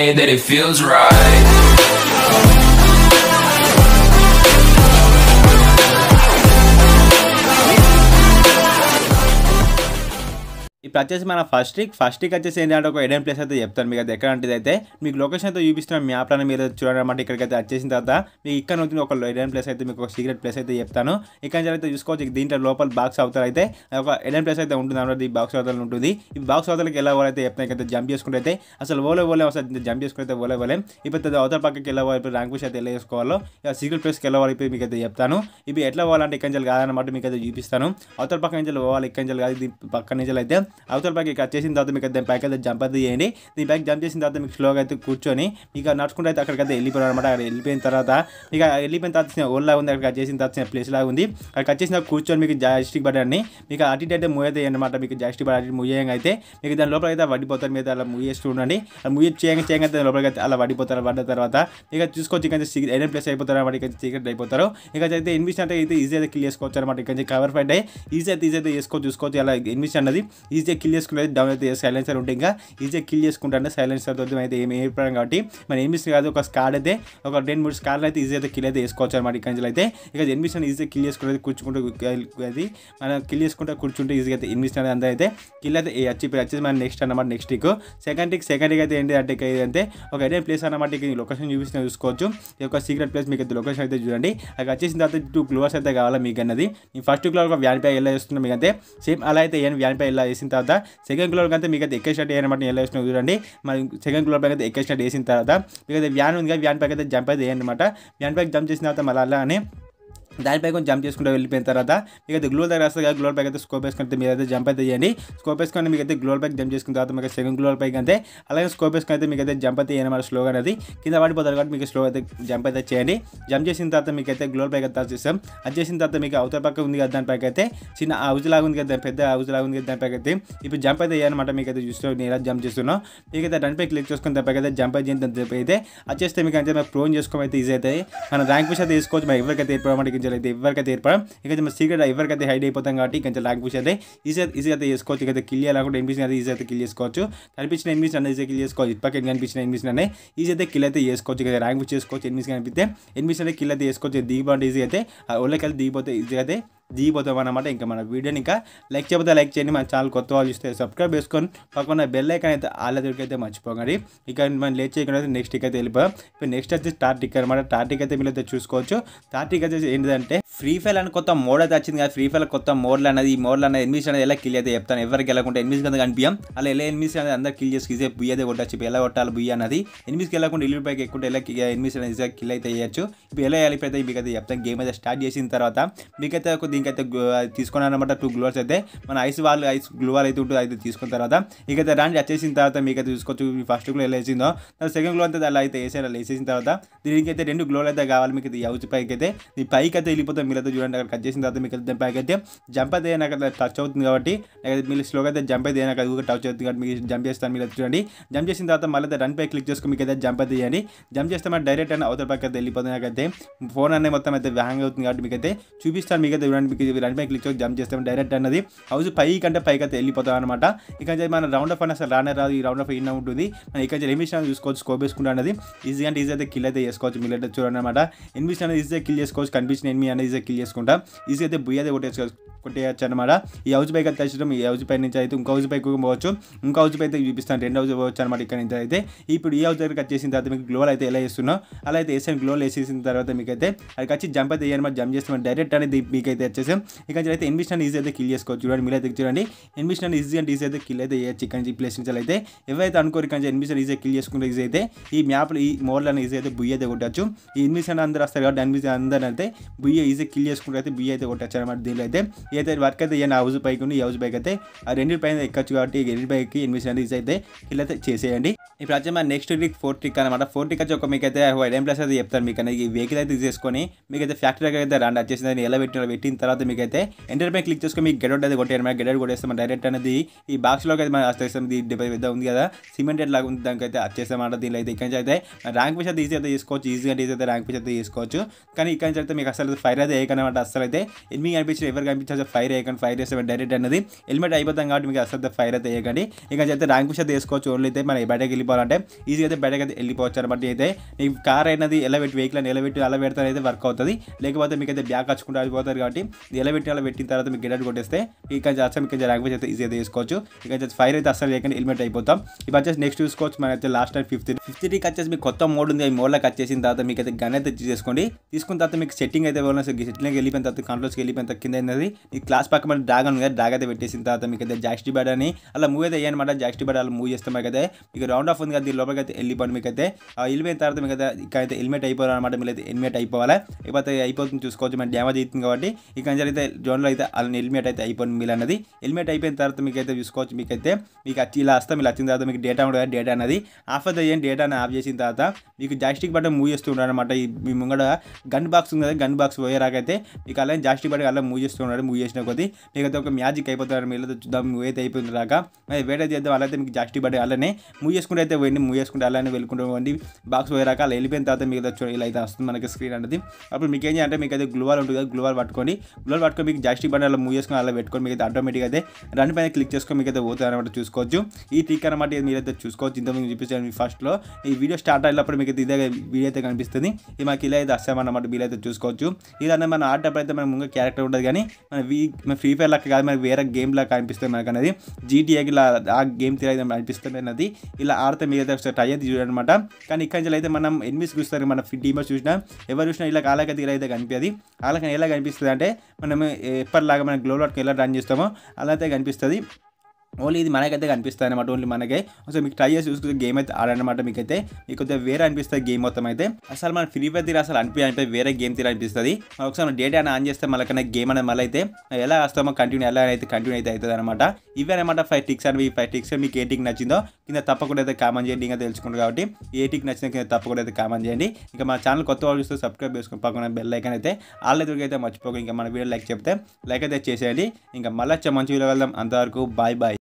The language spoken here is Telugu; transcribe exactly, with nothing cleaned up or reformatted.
that it feels right. ఇప్పుడు వచ్చేసి మన ఫస్ట్ ట్రిక్ ఫస్ట్ ట్రిక్ వచ్చేసి ఏంటంటే ఒక ఎడెన్ ప్లేస్ అయితే చెప్తాను మీకు అది ఎక్కడ అంటే అయితే మీకు లొకేషన్ అయితే చూపిస్తున్నాను మ్యాప్లో మీరు చూడనమాట ఇక్కడికి అయితే వచ్చేసిన తర్వాత మీకు ఇక్కడ నుంచి ఒక ఎడెన్ ప్లేస్ అయితే మీకు ఒక సీక్రెట్ ప్లేస్ అయితే చెప్తాను ఇక్కడ నుంచి అయితే చూసుకోవచ్చు దీంట్లో లోపల బాక్స్ అవుతారు అయితే ఒక ఎడెన్ ప్లేస్ అయితే ఉంటుంది అన్నమాట ఈ బాక్స్ అవతల ఉంటుంది ఈ బాక్స్ అవతలకి ఎలా వాళ్ళైతే చెప్తాను ఇక్కడ జంప్ చేసుకుంటే అయితే అసలు ఓలే ఓలే అసలు జంప్ చేసుకుంటే ఓలే ఓలే ఇప్పుడు అవతల పక్కకి ఎలా ఇప్పుడు ర్యాంక్ పుష్ అయితే ఎలా చేసుకోవాలో ఇక సీక్రెట్ ప్లేస్కి ఎలా వాళ్ళు ఇప్పుడు మీకు అయితే చెప్తాను ఇవి ఎట్లా పోవాలంటే ఇక్కడ నుంచి కాదన్నమాట మీకు అయితే చూపిస్తాను అవతల పక్క నుంచి పోవాలి ఇక్కడ నుంచి కాదు పక్క నుంచి అయితే అవతల పక్క ఇక్కడ చేసిన తర్వాత మీకు అయితే పైకి అయితే జంప్ అయితే చేయండి దీని పైకి జంప్ చేసిన తర్వాత మీకు స్లోగా అయితే కూర్చొని మీకు నడుచుకుంటే అయితే అక్కడికైతే వెళ్ళిపోయారు అనమాట అక్కడ వెళ్ళిపోయిన తర్వాత మీకు వెళ్ళిపోయిన తర్వాత ఓల్లా ఉంది అక్కడ చేసిన తర్వాత ప్లేస్ లాగా ఉంది అక్కడ వచ్చేసిన కూర్చొని మీకు జాస్టిక్ బటన్ని మీకు అటు ఇటు అయితే మూవ్ అయితే అనమాట మీకు జాస్టిక్ బటన్ అటు మూవ్ చేయంగా అయితే మీకు దాని లోపల అయితే వడ్డిపోతారు మీద అలా మూవ్ చేస్తూ ఉండండి అలా మూవ్ చేయంగా చేయంగా అయితే లోపలికి అయితే అలా వడ్డిపోతారు పడ్డ తర్వాత ఇక చూసుకోవచ్చు ఇక సీక్రెట్ ఎడెన్ ప్లేస్ అయిపోతారు అనమాట ఇక సీక్రెట్ అయిపోతారు ఇక అయితే ఎనిమిషన్ అంటే అయితే ఈజీ అయితే కిల్ చేసుకోవచ్చు అనమాట ఇక కవర్ ఫైట్ అయ్యి ఈజీ అయితే ఈజీ అయితే చేసుకోవచ్చు చూసుకోవచ్చు అలా ఎనిమిషన్ అనేది ఈజీగా కిల్ చేసుకునేది డౌన్ అయితే సైలెన్సర్ ఉంటే ఇంకా ఈజీగా కిల్ చేసుకుంటాను సైలెన్సర్ తోటి అయితే ఏమి ఏర్పడం కాబట్టి మన ఎనిమిషన్ కాదు ఒక స్కాడ్ అయితే ఒక రెండు మూడు స్కాడ్లు అయితే ఈజీ అయితే కిల్ అయితే వేసుకోవచ్చు అనమాట ఇక్కడ నుంచి అయితే ఇక ఎనిమిషన్ ఈజీగా కిల్ చేసుకునేది కూర్చుకుంటూ అది మనం కిల్ చేసుకుంటే కూర్చుంటే ఈజీగా అయితే ఎనిమిషన్ అనేది అంతా అయితే కిల్ అయితే వచ్చి వచ్చేసి మన నెక్స్ట్ అనమాట next tick second tick second tick అయితే ఏంటి అంటే అంటే ఒక ఎడెన్ ప్లేస్ అనమాట ఇక లొకేషన్ చూపిస్తున్నా చూసుకోవచ్చు ఈ యొక్క సీక్రెట్ ప్లేస్ మీకు అయితే లొకేషన్ అయితే చూడండి అక్కడ వచ్చేసిన తర్వాత టూ గ్లోవర్స్ అయితే కావాలా మీకు అన్నది ఈ ఫస్ట్ గ్లోవర్ ఒక వ్యాన్ పై ఎలా వేస్తున్నా మీకు అయితే సేమ్ అలా అయితే ఏం వ్యాన్ పై ఎలా వేసిన తర్వాత సెకండ్ గ్లోవర్ అయితే మీకు అయితే ఎక్కే స్టార్ట్ అయ్యానమాట ఎలా వేస్తున్నా చూడండి మరి సెకండ్ గ్లోవర్ పైకి అయితే ఎక్కే స్టార్ట్ వేసిన తర్వాత మీకు అయితే వ్యాన్ ఉంది కదా వ్యాన్ పైకి అయితే జంప్ అయితే వేయనమాట వ్యాన్ పైకి జంప్ చేసిన తర్వాత మళ్ళీ అలానే దానిపై కొంచెం జంప్ చేసుకుంటూ వెళ్ళిపోయిన తర్వాత మీకు అయితే గ్లోల్ దగ్గర వస్తుంది కదా గ్లోల్ పైకి అయితే స్కోప్ వేసుకుంటే మీరు అయితే జంప్ అయితే చేయండి స్కోప్ వేసుకొని మీకు అయితే గ్లోల్ పైకి జంప్ చేసుకున్న తర్వాత మీకు సెకండ్ గ్లోల్ పైకి అంతే అలాగే స్కోప్ వేసుకొని అయితే మీకు అయితే జంప్ అయితే చేయనమాట స్లోగా అనేది కింద పడిపోతారు కాబట్టి మీకు స్లో అయితే జంప్ అయితే చేయండి జంప్ చేసిన తర్వాత మీకు అయితే గ్లోల్ పైకి అయితే చేస్తాం అది చేసిన తర్వాత మీకు అవతల పక్క ఉంది కదా దానిపైకి అయితే చిన్న హౌజ్ లాగా ఉంది కదా పెద్ద హౌజ్ లాగా ఉంది కదా దానిపైకి అయితే ఇప్పుడు జంప్ అయితే చేయనమాట మీకు అయితే చూస్తూ నేను ఎలా జంప్ చేస్తున్నాం మీకు అయితే దానిపై క్లిక్ చేసుకుని దానిపైకి అయితే జంప్ అయితే దానిపై అయితే అది చేస్తే మీకు అంటే మీకు ప్రోన్ చేసుకోవడం అయితే ఈజీ అయితే మన ర్యాంక్ పుష్ అయితే తీసుకోవచ్చు మరి ఎవరికైతే ఏర్పడమంటే అయితే ఎవరికైతే ఏర్పడం ఇక సీక్రెట్ ఎవరికైతే హైడ్ అయిపోతాం కాబట్టి కొంచెం ర్యాంక్ పుష్ అయితే ఈజీ ఈజీ అయితే చేసుకోవచ్చు ఇక కిల్ చేయాలనుకుంటే ఎనిమిషన్ అయితే ఈజీ అయితే కిల్ చేసుకోవచ్చు కనిపించిన ఎనిమిషన్ అనేది ఈజీ కిల్ చేసుకోవచ్చు ఇప్పటికే కనిపించిన ఎనిమిషన్ అనే ఈజీ అయితే కిల్ అయితే చేసుకోవచ్చు ఇక ర్యాంక్ పుష్ చేసుకోవచ్చు ఎనిమిషన్ కనిపిస్తే ఎనిమిషన్ అయితే కిల్ అయితే చేసుకోవచ్చు దిగిపోతే ఈజీ అయితే ఒళ్ళకి వెళ్ళి దిగిపోతే ఈజీ అయితే దిగిపోతాం అనమాట ఇంకా మన వీడియోని ఇంకా లైక్ చేయకపోతే లైక్ చేయండి మన ఛానల్ కొత్త వాళ్ళు చూస్తే సబ్స్క్రైబ్ చేసుకొని పక్కన బెల్ ఐకాన్ అయితే ఆల్ అయితే మర్చిపోకండి ఇక మనం లేట్ చేయకుండా అయితే నెక్స్ట్ టిక్ అయితే వెళ్ళిపోయాం ఇప్పుడు నెక్స్ట్ వచ్చి స్టార్ టిక్ అనమాట స్టార్ టిక్ అయితే మీరు అయితే చూసుకోవచ్చు స్టార్ టిక్ వచ్చేసి ఏంటంటే ఫ్రీ ఫైర్ అని కొత్త మోడ్ అయితే వచ్చింది కదా ఫ్రీ ఫైర్ కొత్త మోడ్లు అనేది ఈ మోడ్లు అనేది ఎనిమిస్ అనేది ఎలా కిల్ అయితే చెప్తాను ఎవరికి వెళ్ళకుండా ఎనిమిస్ కింద కనిపించాం అలా ఎలా ఎనిమిస్ అనేది అందరు కిల్ చేసి ఈజీ బుయ్య అయితే కొట్టచ్చు ఎలా కొట్టాలి బుయ్య అనేది ఎనిమిస్కి వెళ్ళకుండా ఇల్లు పైకి ఎక్కుంటే ఎలా ఎనిమిస్ అనేది ఈజీగా కిల్ అయితే చేయొచ్చు ఇప్పుడు ఎలా వెళ్ళిపోతే మీకు అయితే చెప్తాను గేమ్ అయితే స్టార్ట్ చేసిన తర్వాత మీకైతే దీనికైతే తీసుకున్నాను అనమాట టూ గ్లోవర్స్ అయితే మన ఐస్ వాళ్ళు ఐస్ గ్లోవర్ అయితే ఉంటుంది అయితే తీసుకున్న తర్వాత ఇకైతే రాండి వచ్చేసిన తర్వాత మీకైతే చూసుకోవచ్చు ఫస్ట్ గ్లో ఎలా వేసిందో దాని సెకండ్ గ్లో అయితే అలా అయితే వేసారు అలా వేసేసిన తర్వాత దీనికి అయితే రెండు గ్లోలు అయితే కావాలి మీకు ఈ హౌస్ పైకి అయితే ఈ పైకి అయితే వెళ్ళిపోతే మీరు అయితే చూడండి అక్కడ కట్ చేసిన తర్వాత మీకు అయితే పైకి అయితే జంప్ అయితే నాకు టచ్ అవుతుంది కాబట్టి అయితే మీరు స్లోగా అయితే జంప్ అయితే నాకు అది టచ్ అవుతుంది కాబట్టి మీకు జంప్ చేస్తాను మీరు చూడండి జంప్ చేసిన తర్వాత మళ్ళీ అయితే రన్ పై క్లిక్ చేసుకుని మీకు అయితే జంప్ అయితే చేయండి జంప్ చేస్తే మరి డైరెక్ట్ అయినా అవతల పైకి అయితే వెళ్ళిపోతుంది నాకైతే ఫోన్ అనేది మొత్తం అయితే హ్యాంగ్ అవుతుంది కాబట్టి మీకు అయితే చూపిస్తాను మీకు అయితే చూడండి మీకు రన్ పై క్లిక్ చేసి జంప్ చేస్తాం డైరెక్ట్ అన్నది హౌస్ పై కంటే పైకి అయితే వెళ్ళిపోతాం అనమాట ఇక మన రౌండ్ ఆఫ్ అని అసలు రానే రాదు ఈ రౌండ్ ఆఫ్ ఇన్న ఉంటుంది మనం ఇక్కడ ఎనిమిషన్ చూసుకోవచ్చు స్కోప్ వేసుకుంటా అనేది ఈజీ అంటే ఈజీ అయితే కిల్ అయితే చేసుకోవచ్చు మీరు అయితే చూడండి అనమాట ఎనిమిషన్ అనేది ఈజీగా కిల్ చేసుకోవచ్చు కనిపించిన ఎనిమి అనేది ఈజీగా కిల్ చేసుకుంటాం ఈజీ అయితే బుయ్య అయితే కొట్టేసుకోవచ్చు కొట్టేయచ్చు అనమాట ఈ హౌస్ పైకి అయితే తెచ్చడం ఈ హౌస్ పై నుంచి అయితే ఇంకో హౌస్ పైకి పోవచ్చు ఇంకో హౌస్ పై అయితే చూపిస్తాను రెండు హౌస్ పోవచ్చు అనమాట ఇక్కడ నుంచి అయితే ఇప్పుడు ఈ హౌస్ దగ్గర కట్ చేసిన తర్వాత మీకు గ్లోల్ అయితే ఎలా వేస్తున్నాం అలా అయితే వేసాను గ్లోల్ వేసేసిన తర్వాత మీకు అయితే అది వచ్చి జంప్ అయితే చేయనమాట జంప్ చేస్తాం డైరెక్ట్ అనేది మీకు అయితే వచ్చేసాం ఇక అయితే ఎనిమిషన్ ఈజీ అయితే కిల్ చేసుకోవచ్చు చూడండి మీరు అయితే చూడండి ఎనిమిషన్ ఈజీ అంటే ఈజీ అయితే కిల్ అయితే చేయొచ్చు ఇక్కడ నుంచి ప్లేస్ నుంచి అయితే ఎవరైతే అనుకోరు ఇక్కడ ఎనిమిషన్ ఈజీ కిల్ చేసుకుంటే ఈజీ అయితే ఈ మ్యాప్లో ఈ మోడ్లను ఈజీ అయితే బుయ్య అయితే కొట్టచ్చు ఈ ఎనిమిషన్ అందరూ వస్తారు కాబట్టి ఎనిమిషన్ అందరూ అయితే బుయ్య ఈజీ కిల్ చేసుకుంటే అయితే బుయ్య అయితే కొట్టచ్చు అనమాట దీనిలో అయితే అయితే వర్క్ అయితే ఏమైనా హౌస్ పైకి ఉంది ఈ హౌస్ పైకి అయితే ఆ రెండు పైన ఎక్కచ్చు కాబట్టి రెండు పైకి ఎనిమిషన్ ఈజీ అయితే కిల్ అయితే చేసేయండి ఇప్పుడు వచ్చే మన నెక్స్ట్ ట్రిక్ ఫోర్ ట్రిక్ అనమాట ఫోర్ ట్రిక్ వచ్చి ఒక మీకు అయితే ఎడెన్ ప్లస్ అయితే చెప్తాను మీకు అనేది ఈ వెహికల్ అయితే తీసుకొని మీకు అయితే ఫ్యాక్టరీ దగ్గర అయితే రండి వచ్చేసింది ఎలా పెట్టిన పెట్టిన తర్వాత మీకు అయితే ఎంటర్ పై క్లిక్ చేసుకొని మీకు గెడౌట్ అయితే కొట్టారు మన గెడౌట్ కొట్టేస్తాం డైరెక్ట్ అనేది ఈ బాక్స్లోకి అయితే మనం వచ్చేస్తాం ఇది డెబ్బై పెద్ద ఉంది కదా సిమెంటెడ్ లాగా ఉంది దానికి అయితే వచ్చేస్తామంట దీనిలో అయితే ఇక్కడ నుంచి అయితే ర్యాంక్ పుష్ అయితే ఈజీ అయితే చేసుకోవచ్చు ఈజీగా ఈజీ అయితే ర్యాంక్ పుష్ అయితే చేసుకోవచ్చు కానీ ఇక్కడ నుంచి అయితే మీకు అసలు ఫైర్ అయితే వేయకనమాట అసలు అయితే ఎనిమిది కనిపించి ఎవరు కనిపించాలి ఫైర్ వేయకండి ఫైర్ చేస్తే డైరెక్ట్ అనేది హెల్మెట్ అయిపోతాం కాబట్టి మీకు అసలు ఫైర్ అయితే వేయకండి ఇక అయితే ర్యాంక్ పుష్ అయితే వేసుకోవచ్చు ఓన్లీ అయితే మన బయటకి వెళ్ళిపోవాలి వెళ్ళిపోవాలంటే ఈజీగా అయితే బయటకు అయితే వెళ్ళిపోవచ్చు అనమాట. అయితే ఈ కార్ అనేది ఎలా పెట్టి వెహికల్ అని ఎలా పెట్టి అలా పెడతారు అయితే వర్క్ అవుతుంది. లేకపోతే మీకు అయితే బ్యాక్ వచ్చుకుంటూ అయిపోతారు కాబట్టి ఎలా పెట్టి అలా పెట్టిన తర్వాత మీకు గెడట్ కొట్టేస్తే ఇక అసలు మీకు లాంగ్వేజ్ అయితే ఈజీ అయితే తీసుకోవచ్చు. ఇక ఫైర్ అయితే అసలు లేకుండా హెల్మెట్ అయిపోతాం. ఇవి వచ్చేసి నెక్స్ట్ చూసుకోవచ్చు. మన అయితే లాస్ట్ టైం ఫిఫ్త్ ఫిఫ్త్ టీకి వచ్చేసి మీకు కొత్త మోడ్ ఉంది. ఈ మోడ్లోకి వచ్చేసిన తర్వాత మీకు అయితే గన్ అయితే చేసుకోండి. తీసుకున్న తర్వాత మీకు సెట్టింగ్ అయితే సెట్టింగ్ వెళ్ళిపోయిన తర్వాత కంట్రోల్స్కి వెళ్ళిపోయిన తర్వాత కింద అనేది ఈ క్లాస్ పక్క మన డ్రాగన్ ఉంది. డ్రాగ్ అయితే పెట్టేసిన తర్వాత మీకు అయితే జాక్స్టీ బ్యాడ్ అని అలా మూవ్ అయితే అయ్యనమాట. జాక్స్టీ బ్యాడ్ అలా మూవ్ చేస్తాం అయితే మీకు రౌండ్ ఆఫ్ ఉంది కదా, దీని లోపలికి అయితే వెళ్ళిపోండి. మీకు అయితే వెళ్ళిపోయిన తర్వాత మీకు అయితే ఇక్కడ అయితే హెల్మెట్ అయిపోవాలి అనమాట. మీరు అయితే హెల్మెట్ అయిపోవాలి. అయిపోతే అయిపోతుంది చూసుకోవచ్చు. మన డ్యామేజ్ అవుతుంది కాబట్టి ఇక అయితే జోన్లో అయితే అలా హెల్మెట్ అయితే అయిపోయింది మీరు అన్నది. హెల్మెట్ అయిపోయిన తర్వాత మీకు అయితే చూసుకోవచ్చు. మీకు అయితే మీకు వచ్చి ఇలా వస్తాం. ఇలా వచ్చిన తర్వాత మీకు డేటా ఉంటుంది. డేటా అనేది ఆఫ్ అయితే అయ్యాను. డేటాని ఆఫ్ చేసిన తర్వాత మీకు జాస్టిక్ బటన్ మూవ్ చేస్తుంటారు అనమాట. ఈ మీ ముంగడ గన్ బాక్స్ ఉంది కదా, గన్ బాక్స్ పోయేరాకైతే మీకు అలా జాస్టిక్ బటన్ అలా మూవ్ చేస్తున్నాడు. మూవ్ చేసిన కొద్దీ మీకు అయితే ఒక మ్యాజిక్ అయిపోతారు. మీరు చూద్దాం మూవ్ అయితే అయిపోయింది రాక వేట చేద్దాం. అలా అయితే మీకు జాస్టిక్ బటన్ అలానే మూవ్ చేసుకుంటే అయితే పోయింది. మూవ్ చేసుకుంటే అలానే వెళ్ళుకుంటూ పోండి. బాక్స్ పోయేరాక అలా వెళ్ళిపోయిన తర్వాత మీకు అయితే ఇలా అయితే వస్తుంది మనకి స్క్రీన్ అనేది. అప్పుడు మీకు ఏం చేయాలంటే మీకు అయితే గ్లూవాల్ ఉంటుంది కదా, గ్లూవాల్ పట్టుకోండి. గ్లూవాల్ పట్టుకొని మీకు జాస్టిక్ బటన్ అలా మూవ్ చేసుకొని అలా పెట్టుకొని మీకు అయితే ఆటోమేటిక్గా అయితే రన్ పైన క్లిక్ చేసుకొని మీకు అయితే పోతుంది అనమాట. చూసుకోవచ్చు. ఈ ట్రిక్ అనమాట మీరైతే చూసుకోవచ్చు. ఇంతకుముందు చూపించాను మీ ఫస్ట్లో ఈ వీడియో స్టార్ట్ అయినప్పుడు మీకు ఇదే వీడియో అయితే కనిపిస్తుంది. ఇది మాకు ఇలా అయితే వస్తామన్నమాట. వీలైతే చూసుకోవచ్చు. ఇదన్నా మన ఆడేటప్పుడు అయితే మన ముందు క్యారెక్టర్ ఉంటుంది కానీ మన వీ మన ఫ్రీ ఫైర్ లాగా కాదు, మనకి వేరే గేమ్ లాగా కనిపిస్తుంది మనకు అనేది. జీటీఏకి ఇలా ఆ గేమ్ తీరైతే అనిపిస్తుంది అన్నది. ఇలా ఆడితే మీరైతే ఒకసారి ట్రై అయితే చూడనమాట. కానీ ఇక్కడ నుంచి అయితే మనం ఎనిమిస్ చూస్తారు. మన టీమర్స్ చూసినా ఎవరు చూసినా ఇలా కాలకైతే ఇలా అయితే కనిపించదు. వాళ్ళకి ఎలా కనిపిస్తుంది అంటే మనం ఎప్పటిలాగా మనం గ్లో డాట్కి ఎలా రన్ చేస్తామో అలా అయితే కనిపిస్తుంది. ఓన్లీ ఇది మనకైతే కనిపిస్తుంది అనమాట. ఓన్లీ మనకే ఒకసారి మీకు ట్రై చేసి చూసుకుంటే గేమ్ అయితే ఆడనమాట. మీకైతే మీకు వేరే అనిపిస్తుంది గేమ్ మొత్తం అయితే. అసలు మన ఫ్రీ ఫైర్ తీరు అసలు అనిపి అనిపి వేరే గేమ్ తీరు అనిపిస్తుంది. ఒకసారి మన డేటా ఆన్ చేస్తే మళ్ళీ గేమ్ అనేది మళ్ళీ అయితే ఎలా వస్తామో కంటిన్యూ ఎలా అయితే కంటిన్యూ అయితే అవుతుంది అనమాట. ఇవే అనమాట ఫైవ్ టిక్స్ అని. ఈ ఫైవ్ టిక్స్ మీకు ఏ టిక్ నచ్చిందో కింద తప్పకుండా అయితే కామెంట్ చేయండి. ఇంకా తెలుసుకుంటారు కాబట్టి ఏ టిక్ నచ్చిందో కింద తప్పకుండా అయితే కామెంట్ చేయండి. ఇంకా మన ఛానల్ కొత్త వాళ్ళు చూస్తే సబ్స్క్రైబ్ చేసుకుని పక్కన బెల్ ఐకాన్ అయితే ఆల్ ఎదురుగా అయితే మర్చిపోక ఇంకా మన వీడియో లైక్ చెప్తే లైక్ అయితే చేసేయండి. ఇంకా మళ్ళీ మంచి వీడియో వెళ్దాం. అంతవరకు బాయ్ బాయ్.